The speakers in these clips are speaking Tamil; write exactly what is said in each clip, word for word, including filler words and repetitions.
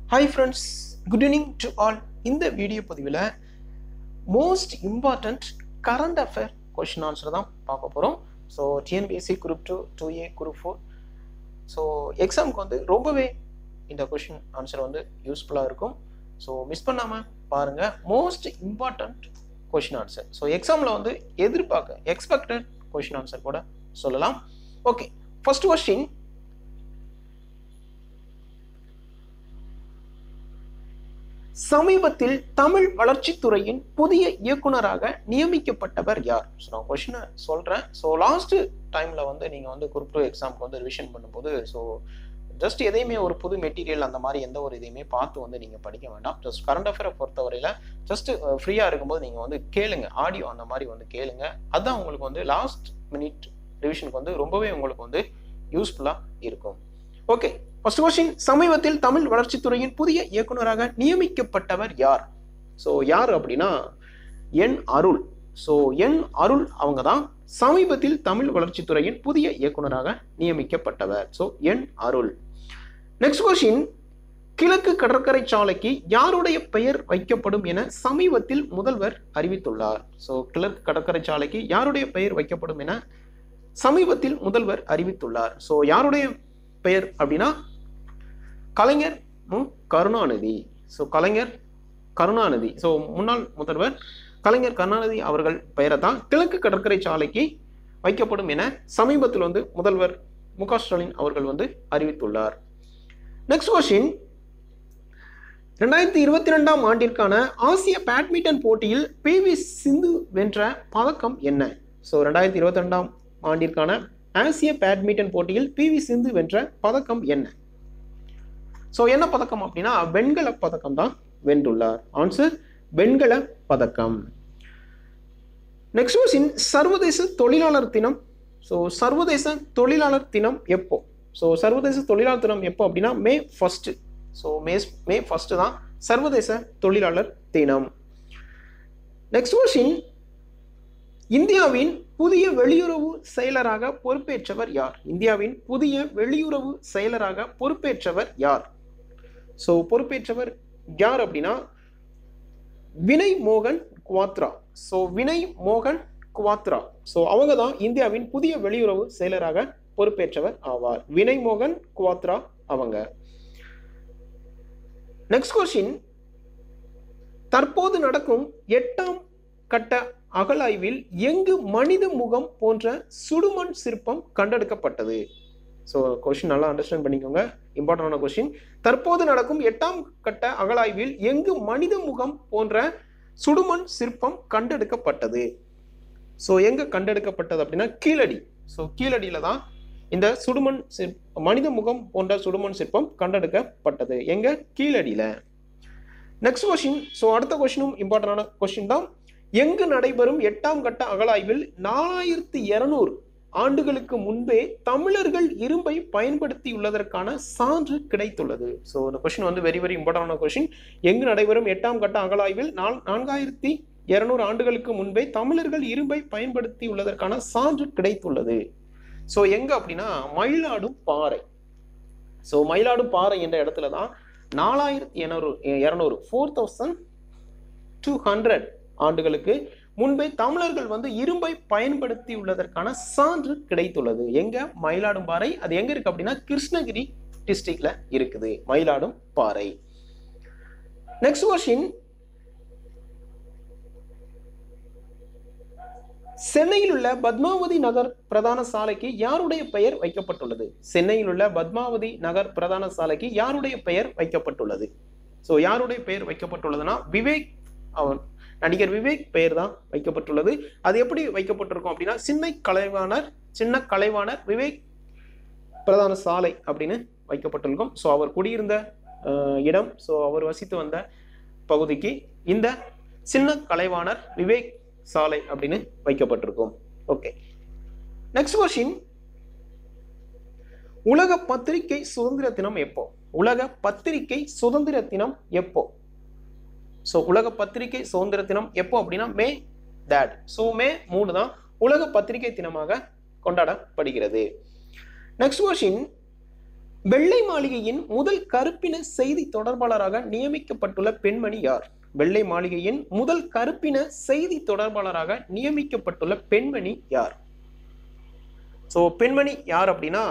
Hi friends, good evening to all. In the video பதிவில most important current affair question answer தான் பார்க்க போறோம். So T N P S C group two, two A, group four. So எக்ஸாம்க்கு வந்து ரொம்பவே இந்த question answer வந்து யூஸ்ஃபுல்லா இருக்கும். So மிஸ் பண்ணாம பாருங்க. Most important question answer. So எக்ஸாம்ல வந்து எதிர்பார்க்க expected question answer கூட சொல்லலாம். Okay, first question. சமீபத்தில் தமிழ் வளர்ச்சித்துறையின் புதிய இயக்குனராக நியமிக்கப்பட்டவர் யார்? ஸோ நான் கொஸ்டினை சொல்றேன். ஸோ லாஸ்ட் டைம்ல வந்து நீங்க வந்து குரூப் டூ எக்ஸாம்க்கு வந்து ரிவிஷன் பண்ணும்போது ஸோ ஜஸ்ட் எதையுமே ஒரு புது மெட்டீரியல் அந்த மாதிரி எந்த ஒரு இதையுமே பார்த்து வந்து நீங்க படிக்க வேண்டாம். ஜஸ்ட் கரண்ட் அஃபேரை பொறுத்தவரையில ஜஸ்ட் ஃப்ரீயா இருக்கும்போது நீங்க வந்து கேளுங்க, ஆடியோ அந்த மாதிரி வந்து கேளுங்க. அதான் உங்களுக்கு வந்து லாஸ்ட் மினிட் ரிவிஷனுக்கு வந்து ரொம்பவே உங்களுக்கு வந்து யூஸ்ஃபுல்லா இருக்கும். Okay, first question. சமீபத்தில் தமிழ் வளர்ச்சித்துறையின் புதிய இயக்குனராக நியமிக்கப்பட்டவர் யார்? ஸோ யார் அப்படின்னா என் அருள். ஸோ என் அருள் அவங்க தான் சமீபத்தில் தமிழ் வளர்ச்சித்துறையின் புதிய இயக்குனராக நியமிக்கப்பட்டவர். So N Arul. Next question. கிழக்கு கடற்கரை சாலைக்கு யாருடைய பெயர் வைக்கப்படும் என சமீபத்தில் முதல்வர் அறிவித்துள்ளார்? ஸோ கிழக்கு கடற்கரை சாலைக்கு யாருடைய பெயர் வைக்கப்படும் என சமீபத்தில் முதல்வர் அறிவித்துள்ளார். ஸோ யாருடைய பெயர் அப்படின்னா கலைஞர் மு கருணாநிதி. ஸோ கலைஞர் கருணாநிதி. ஸோ முன்னாள் முதல்வர் கலைஞர் கருணாநிதி அவர்கள் பெயரை தான் கிழக்கு கடற்கரை சாலைக்கு வைக்கப்படும் என சமீபத்தில் வந்து முதல்வர் மு க ஸ்டாலின் அவர்கள் வந்து அறிவித்துள்ளார். Next question. ரெண்டாயிரத்தி இருபத்தி ரெண்டாம் ஆண்டிற்கான ஆசிய பேட்மிண்டன் போட்டியில் பி வி சிந்து வென்ற பதக்கம் என்ன? ஸோ ரெண்டாயிரத்தி இருபத்தி ரெண்டாம் ஆண்டிற்கான ஆசிய பேட்மிண்டன் போட்டியில் பி வி சிந்து வென்ற பதக்கம் என்ன? சோ என்ன பதக்கம் அப்படின்னா வெண்கல பதக்கம் தான் வென்றுள்ளார். ஆன்சர் வெண்கல பதக்கம். Next question. சர்வதேச தொழிலாளர் தினம். சோ சர்வதேச தொழிலாளர் தினம் எப்போ? சோ சர்வதேச தொழிலாளர் தினம் எப்போ அப்படின்னா May first. So May May first தான் சர்வதேச தொழிலாளர் தினம். Next question. இந்தியாவின் புதிய வெளியுறவு செயலராக பொறுப்பேற்றவர் யார்? இந்தியாவின் புதிய வெளியுறவு செயலராக பொறுப்பேற்றவர் யார்? சோ பொறுப்பேற்றவர் யார் அப்படின்னா வினய் மோகன் குவாத்ரா. சோ வினய் மோகன் குவாத்ரா. சோ அவங்க தான் இந்தியாவின் புதிய வெளியுறவு செயலராக பொறுப்பேற்றவர் ஆவார். வினய் மோகன் குவாத்ரா அவங்க. Next question. தற்போது நடக்கும் எட்டாம் கட்ட அகழாய்வில் எங்கு மனித முகம் போன்ற சுடுமண் சிற்பம் கண்டெடுக்கப்பட்டது? ஸோ கொஸ்டின் நல்லா அண்டர்ஸ்டாண்ட் பண்ணிக்கோங்க, இம்பார்ட்டன்டான கொஸ்டின். தற்போது நடக்கும் எட்டாம் கட்ட அகழாய்வில் எங்கு மனித முகம் போன்ற சுடுமண் சிற்பம் கண்டெடுக்கப்பட்டது? ஸோ எங்க கண்டெடுக்கப்பட்டது அப்படின்னா கீழடி. ஸோ கீழடியில தான் இந்த சுடுமண் சிற்ப மனித முகம் போன்ற சுடுமண் சிற்பம் கண்டெடுக்கப்பட்டது. எங்க? கீழடியில. Next question. ஸோ அடுத்த கொஸ்டினும் இம்பார்ட்டன்டான கொஸ்டின் தான். எங்கு நடைபெறும் எட்டாம் கட்ட அகழாய்வில் நாலாயிரத்தி இருநூறு ஆண்டுகளுக்கு முன்பே தமிழர்கள் இரும்பை பயன்படுத்தியுள்ளதற்கான சான்று கிடைத்துள்ளது? ஸோ இந்த கொஸ்டின் வந்து வெரி வெரி இம்பார்ட்டன்டான கொஸ்டின். எங்கு நடைபெறும் எட்டாம் கட்ட அகழாய்வில் நான்காயிரத்தி இருநூறு ஆண்டுகளுக்கு முன்பே தமிழர்கள் இரும்பை பயன்படுத்தி உள்ளதற்கான சான்று கிடைத்துள்ளது? ஸோ எங்க அப்படின்னா மயிலாடும் பாறை. ஸோ மயிலாடும் பாறை என்ற இடத்துல தான் நாலாயிரத்தி இருநூறு இருநூறு ஃபோர் தௌசண்ட் டூ ஹண்ட்ரட் ஆண்டுகளுக்கு முன்பே தமிழர்கள் வந்து இரும்பை பயன்படுத்தி உள்ளதற்கான சான்று கிடைத்துள்ளது. எங்க? மயிலாடும் பாறை. அது எங்க இருக்கு அப்படின்னா கிருஷ்ணகிரி டிஸ்ட்ரிக்ட்ல இருக்குது மயிலாடும் பாறை. Next question. சென்னையில் உள்ள பத்மாவதி நகர் பிரதான சாலைக்கு யாருடைய பெயர் வைக்கப்பட்டுள்ளது? சென்னையில் உள்ள பத்மாவதி நகர் பிரதான சாலைக்கு யாருடைய பெயர் வைக்கப்பட்டுள்ளது? சோ யாருடைய பெயர் வைக்கப்பட்டுள்ளதுன்னா விவேக் அவர் நடிகர் விவேக் பெயர் தான் வைக்கப்பட்டுள்ளது. அது எப்படி வைக்கப்பட்டிருக்கும் அப்படின்னா சின்ன கலைவாணர் சின்ன கலைவாணர் விவேக் பிரதான சாலை அப்படின்னு வைக்கப்பட்டிருக்கும். ஸோ அவர் குடியிருந்த இடம், ஸோ அவர் வசித்து வந்த பகுதிக்கு இந்த சின்ன கலைவாணர் விவேக் சாலை அப்படின்னு வைக்கப்பட்டிருக்கும். Okay, next question. உலக பத்திரிகை சுதந்திர தினம் எப்போ? உலக பத்திரிகை சுதந்திர தினம் எப்போ? ஸோ உலக பத்திரிகை சுதந்திர தினம் எப்போ அப்படின்னா மே தேட். ஸோ மே மூணு தான் உலக பத்திரிகை தினமாக கொண்டாடப்படுகிறது. Next question. வெள்ளை மாளிகையின் முதல் கருப்பின செய்தி தொடர்பாளராக நியமிக்கப்பட்டுள்ள பெண்மணி யார்? வெள்ளை மாளிகையின் முதல் கருப்பின செய்தி தொடர்பாளராக நியமிக்கப்பட்டுள்ள பெண்மணி யார்? சோ பெண்மணி யார் அப்படின்னா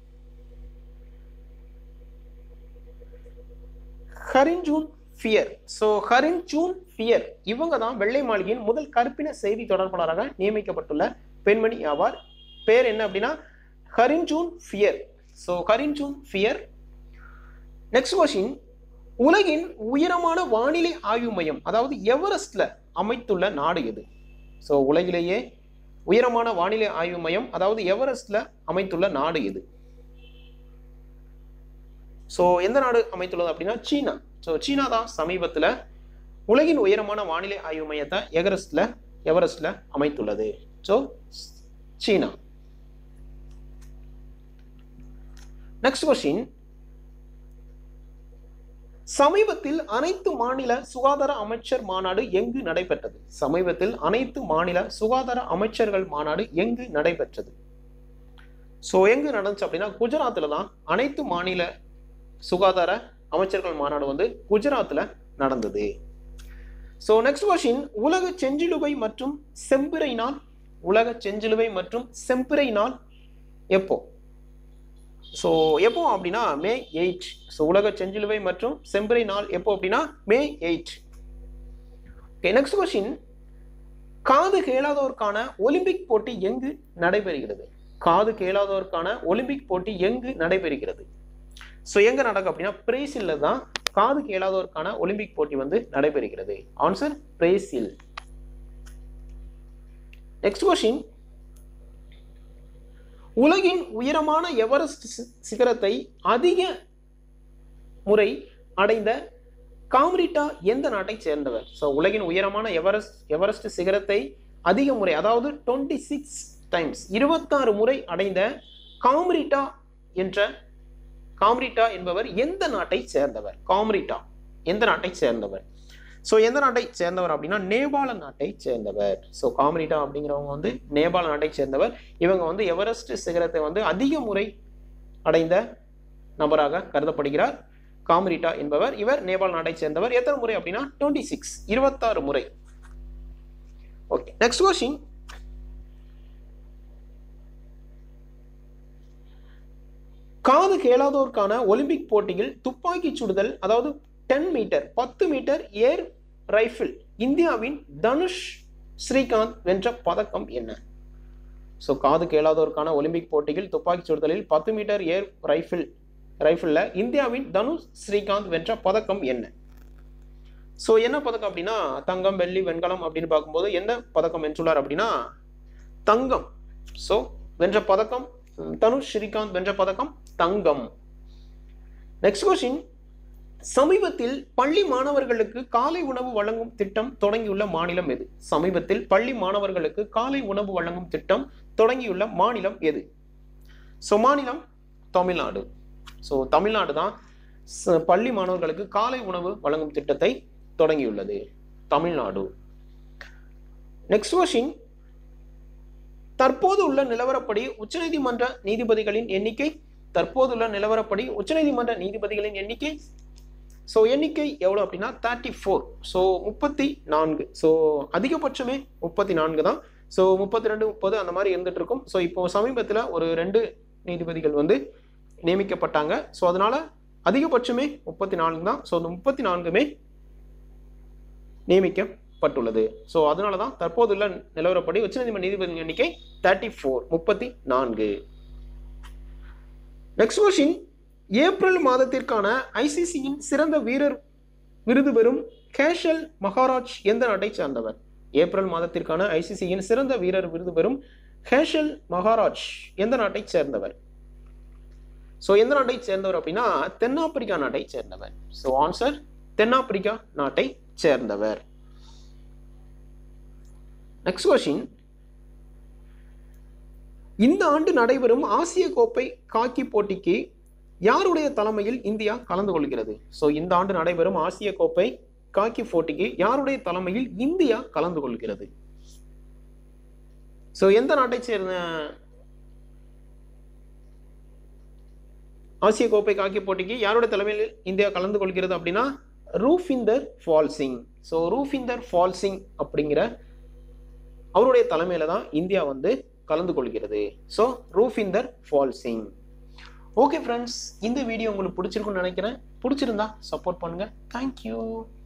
Karine Jean Pierre. So Karine Jean Pierre இவங்க தான் வெள்ளை மாளிகையின் முதல் கருப்பின செய்தி தொடர்பாளராக நியமிக்கப்பட்டுள்ள பெண்மணி ஆவார். பேர் என்ன அப்படின்னா Karine Jean Pierre. So Karine Jean Pierre. Next question, உலகின் உயரமான வானிலை ஆய்வு மையம் அதாவது எவரெஸ்ட்ல அமைத்துள்ள நாடு எது? சோ உலகிலேயே உயரமான வானிலை ஆய்வு மையம் அதாவது எவரெஸ்ட்ல அமைத்துள்ள நாடு எது? சோ எந்த நாடு அமைத்துள்ளது அப்படின்னா சீனா. சோ சீனா தான் சமீபத்துல உலகின் உயரமான வானிலை ஆய்வு மையத்தை எவரெஸ்ட்ல எவரெஸ்ட்ல அமைத்துள்ளது. சோ சீனா. நெக்ஸ்ட் क्वेश्चन, சமீபத்தில் அனைத்து மாநில சுகாதார அமைச்சர் மாநாடு எங்கு நடைபெற்றது? சமீபத்தில் அனைத்து மாநில சுகாதார அமைச்சர்கள் மாநாடு எங்கு நடைபெற்றது? சோ எங்கு நடந்துச்சு அப்படின்னா குஜராத்ல தான் அனைத்து மாநில சுகாதார அமைச்சர்கள் மாநாடு வந்து குஜராத்ல நடந்தது. சோ நெக்ஸ்ட் क्वेश्चन, உலக செஞ்சிலுவை மற்றும் செம்பிறை நாள் உலக செஞ்சிலுவை மற்றும் செம்பிறை நாள் எப்போ? சோ எப்போ அப்படின்னா மே எயிட். சோ உலக செஞ்சிலுவை மற்றும் செம்பிறை நாள் எப்போ அப்படின்னா May eight. Okay, next question, காது கேளாதோருக்கான ஒலிம்பிக் போட்டி எங்கு நடைபெறுகிறது? காது கேளாதோருக்கான ஒலிம்பிக் போட்டி எங்கு நடைபெறுகிறது? சோ எங்க நடக்கும் அப்படின்னா பிரேசில்ல தான் காது கேளாதோருக்கான ஒலிம்பிக் போட்டி வந்து நடைபெறுகிறது. Answer Brazil. நெக்ஸ்ட் क्वेश्चन, உலகின் உயரமான எவரெஸ்ட் சிகரத்தை அதிக முறை அடைந்த காம்ரிட்டா எந்த நாட்டை சேர்ந்தவர்? சோ உலகின் உயரமான எவரெஸ்ட் எவரெஸ்ட் சிகரத்தை அதிக முறை அதாவது இருபத்தி ஆறு டைம்ஸ் இருபத்தாறு முறை அடைந்த காம்ரிட்டா என்ற காம்ரிட்டா என்பவர் எந்த நாட்டை சேர்ந்தவர்? காம்ரிட்டா எந்த நாட்டை சேர்ந்தவர்? சோ எந்த நாட்டை சேர்ந்தவர் அப்படின்னா நேபாள நாட்டை சேர்ந்தவர். சோ காம்ரிட்டா அப்படிங்கிறவங்க வந்து நேபாள நாட்டை சேர்ந்தவர். இவங்க வந்து எவரெஸ்ட் சிகரத்தை வந்து அதிக முறை அடைந்த நபராக கருதப்படுகிறார். காம்ரிட்டா என்பவர் இவர் நேபாள நாட்டை சேர்ந்தவர். எத்தனை முறை அப்படின்னா இருபத்தி ஆறு இருபத்தாறு முறை. ஓகே, நெக்ஸ்ட் क्वेश्चन, காது கேளாதோருக்கான ஒலிம்பிக் போட்டியில் துப்பாக்கி சுடுதல் அதாவது பத்து மீட்டர் பத்து மீட்டர் ஏர் ரைபிள் இந்தியாவின் தனுஷ் ஸ்ரீகாந்த் வென்ற பதக்கம் என்ன? சோ காது கேளாதோருக்கான ஒலிம்பிக் போட்டியில் துப்பாக்கி சுடுதலில் பத்து மீட்டர் ஏர் ரைபிள் ரைபிள்ல இந்தியாவின் தனுஷ் ஸ்ரீகாந்த் வென்ற பதக்கம் என்ன? சோ என்ன பதக்கம் அப்படின்னா தங்கம், வெள்ளி, வெண்கலம் அப்படின்னு பார்க்கும்போது என்ன பதக்கம் வென்றுள்ளார் அப்படின்னா தங்கம். சோ வென்ற பதக்கம் தனுஷ் ஸ்ரீகாந்த் வென்ற பதக்கம் தங்கம். நெக்ஸ்ட் क्वेश्चन, சமீபத்தில் பள்ளி மாணவர்களுக்கு காலை உணவு வழங்கும் திட்டம் தொடங்கியுள்ள மாநிலம் எது? சமீபத்தில் பள்ளி மாணவர்களுக்கு காலை உணவு வழங்கும் திட்டம் தொடங்கியுள்ள மாநிலம் எது? சோ மாநிலம் தமிழ்நாடு. சோ தமிழ்நாடு தான் பள்ளி மாணவர்களுக்கு காலை உணவு வழங்கும் திட்டத்தை தொடங்கியுள்ளது. தமிழ்நாடு. நெக்ஸ்ட் क्वेश्चन, தற்போது உள்ள நிலவரப்படி உச்சநீதிமன்ற நீதிபதிகளின் எண்ணிக்கை தற்போதுள்ள நிலவரப்படி உச்சநீதிமன்ற நீதிபதிகளின் எண்ணிக்கை சோ எண்ணிக்கை எவ்வளவு அப்படின்னா முப்பத்தி நான்கு. சோ முப்பத்தி நான்கு. சோ அதிகபட்சமே முப்பத்தி நான்கு தான். சோ முப்பத்தி ரெண்டு முப்பது அந்த மாதிரி இருந்துட்டு இருக்கும். சோ இப்போ சமீபத்தில் ஒரு ரெண்டு நீதிபதிகள் வந்து நியமிக்கப்பட்டாங்க. சோ அதனால அதிகபட்சமே முப்பத்தி நான்கு தான். சோ அந்த முப்பத்தி நான்குமே நியமிக்கப்பட்டுள்ளது. சோ அதனாலதான் தற்போதுள்ள நிலவரப்படி உச்சநீதிமன்ற நீதிபதி எண்ணிக்கை முப்பத்தி நான்கு முப்பத்தி நான்கு. நெக்ஸ்ட் क्वेश्चन, ஏப்ரல் மாதத்திற்கான ஐசிசியின் சிறந்த வீரர் விருது பெறும் கேஷல் மகாராஜ் எந்த நாட்டை சேர்ந்தவர்? ஏப்ரல் மாதத்திற்கான ஐசிசியின் சிறந்த வீரர் விருது பெறும் கேஷல் மகாராஜ் எந்த நாட்டை சேர்ந்தவர்? சோ எந்த நாட்டை சேர்ந்தவர் அப்படின்னா தென்னாப்பிரிக்கா நாட்டை சேர்ந்தவர். சோ ஆன்சர் தென்னாப்பிரிக்கா நாட்டை சேர்ந்தவர். நெக்ஸ்ட் क्वेश्चन, இந்த ஆண்டு நடைபெறும் ஆசிய கோப்பை காக்கி போட்டிக்கு யாருடைய தலைமையில் இந்தியா கலந்து கொள்கிறது? சோ இந்த ஆண்டு நடைபெறும் ஆசிய கோப்பை காக்கி போட்டிக்கு யாருடைய தலைமையில் இந்தியா கலந்து கொள்கிறது? சோ எந்த நாட்டை சேர்ந்த ஆசிய கோப்பை காக்கி போட்டிக்கு யாரோட தலைமையில் இந்தியா கலந்து கொள்கிறது அப்படின்னா ரூஃபிந்தர் ஃபால்சிங். ஸோ ரூஃபிந்தர் ஃபால்சிங் அப்படிங்கிற அவருடைய தலைமையில தான் இந்தியா வந்து கலந்து கொள்கிறது. ஸோ ரூஃபிந்தர் ஃபால்சிங். ஓகே ஃப்ரெண்ட்ஸ், இந்த வீடியோ உங்களுக்கு பிடிச்சிருக்குன்னு நினைக்கிறேன். பிடிச்சிருந்தா சப்போர்ட் பண்ணுங்க. தேங்க்யூ.